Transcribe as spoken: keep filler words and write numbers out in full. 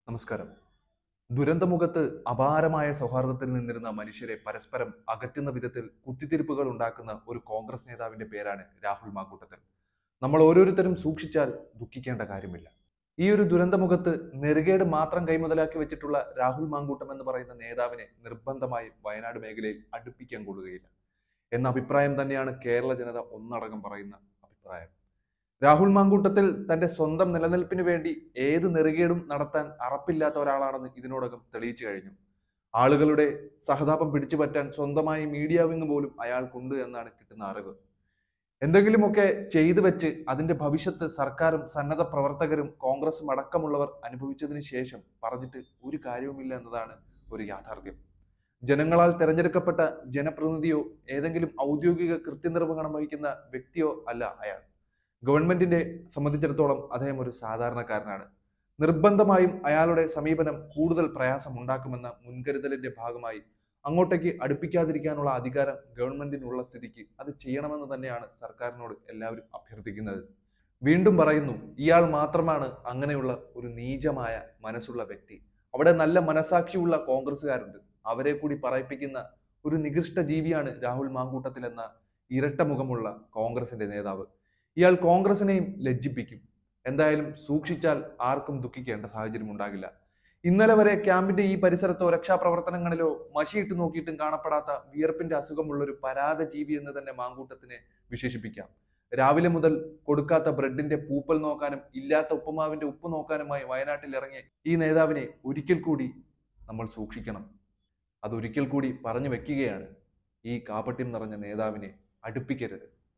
നമസ്കാരം. ദുരന്തമുഖത്ത് അപാരമായ സൗഹാർദ്ദത്തിൽ നിന്നിരുന്ന മനുഷ്യരെ പരസ്പരം അകറ്റുന്ന വിധത്തിൽ കുത്തിത്തിരിപ്പുകൾ ഉണ്ടാക്കുന്ന ഒരു കോൺഗ്രസ് നേതാവിന്റെ പേരാണ് രാഹുൽ മാങ്കൂട്ടത്തിൽ. നമ്മൾ ഓരോരുത്തരും സൂക്ഷിച്ചാൽ ദുഃഖിക്കേണ്ട കാര്യമില്ല. ഈ ഒരു ദുരന്തമുഖത്ത് നെറുകേട് മാത്രം കൈമുതലാക്കി വെച്ചിട്ടുള്ള രാഹുൽ മാങ്കൂട്ടം എന്ന് പറയുന്ന നേതാവിനെ നിർബന്ധമായി വയനാട് മേഖലയിൽ അടുപ്പിക്കാൻ കൊള്ളുകയില്ല എന്ന അഭിപ്രായം തന്നെയാണ് കേരള ജനത ഒന്നടങ്കം പറയുന്ന അഭിപ്രായം. രാഹുൽ മാങ്കൂട്ടത്തിൽ തന്റെ സ്വന്തം നിലനിൽപ്പിന് വേണ്ടി ഏത് നെറുകേടും നടത്താൻ അറപ്പില്ലാത്ത ഒരാളാണെന്ന് ഇതിനോടകം തെളിയിച്ചു കഴിഞ്ഞു. ആളുകളുടെ സഹതാപം പിടിച്ചുപറ്റാൻ സ്വന്തമായി മീഡിയ വിങ് പോലും അയാൾക്കുണ്ട് എന്നാണ് കിട്ടുന്ന അറിവ്. എന്തെങ്കിലുമൊക്കെ ചെയ്തു വെച്ച് അതിന്റെ ഭവിഷ്യത്ത് സർക്കാരും സന്നദ്ധ പ്രവർത്തകരും കോൺഗ്രസും അടക്കമുള്ളവർ അനുഭവിച്ചതിന് ശേഷം പറഞ്ഞിട്ട് ഒരു കാര്യവുമില്ല എന്നതാണ് ഒരു യാഥാർത്ഥ്യം. ജനങ്ങളാൽ തെരഞ്ഞെടുക്കപ്പെട്ട ജനപ്രതിനിധിയോ ഏതെങ്കിലും ഔദ്യോഗിക കൃത്യനിർവഹണം വഹിക്കുന്ന വ്യക്തിയോ അല്ല അയാൾ. ഗവൺമെന്റിനെ സംബന്ധിച്ചിടത്തോളം അദ്ദേഹം ഒരു സാധാരണക്കാരനാണ്. നിർബന്ധമായും അയാളുടെ സമീപനം കൂടുതൽ പ്രയാസം ഉണ്ടാക്കുമെന്ന മുൻകരുതലിന്റെ ഭാഗമായി അങ്ങോട്ടേക്ക് അടുപ്പിക്കാതിരിക്കാനുള്ള അധികാരം ഗവൺമെന്റിനുള്ള സ്ഥിതിക്ക് അത് ചെയ്യണമെന്ന് തന്നെയാണ് സർക്കാരിനോട് എല്ലാവരും അഭ്യർത്ഥിക്കുന്നത്. വീണ്ടും പറയുന്നു, ഇയാൾ മാത്രമാണ് അങ്ങനെയുള്ള ഒരു നീചമായ മനസ്സുള്ള വ്യക്തി. അവിടെ നല്ല മനസാക്ഷിയുള്ള കോൺഗ്രസ്സുകാരുണ്ട്. അവരെ കൂടി പറയിപ്പിക്കുന്ന ഒരു നികൃഷ്ട ജീവിയാണ് രാഹുൽ മാങ്കൂട്ടത്തിൽ എന്ന ഇരട്ട മുഖമുള്ള കോൺഗ്രസിന്റെ നേതാവ്. ഇയാൾ കോൺഗ്രസിനെയും ലജ്ജിപ്പിക്കും. എന്തായാലും സൂക്ഷിച്ചാൽ ആർക്കും ദുഃഖിക്കേണ്ട സാഹചര്യം ഉണ്ടാകില്ല. ഇന്നലെ വരെ ക്യാമ്പിന്റെ ഈ പരിസരത്തോ രക്ഷാപ്രവർത്തനങ്ങളിലോ മഷിയിട്ട് നോക്കിയിട്ടും കാണപ്പെടാത്ത വിയർപ്പിന്റെ അസുഖമുള്ള ഒരു പരാത ജീവി എന്ന് തന്നെ മാങ്കൂട്ടത്തിനെ വിശേഷിപ്പിക്കാം. രാവിലെ മുതൽ കൊടുക്കാത്ത ബ്രെഡിന്റെ പൂപ്പൽ നോക്കാനും ഇല്ലാത്ത ഉപ്പുമാവിന്റെ ഉപ്പ് നോക്കാനുമായി വയനാട്ടിൽ ഇറങ്ങിയ ഈ നേതാവിനെ ഒരിക്കൽ കൂടി നമ്മൾ സൂക്ഷിക്കണം. അതൊരിക്കൽ കൂടി പറഞ്ഞു വെക്കുകയാണ്, ഈ കാപട്യം നിറഞ്ഞ നേതാവിനെ അടുപ്പിക്കരുത്.